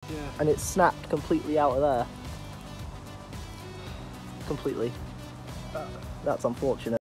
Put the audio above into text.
Yeah. And it snapped completely out of there. Completely. That's unfortunate.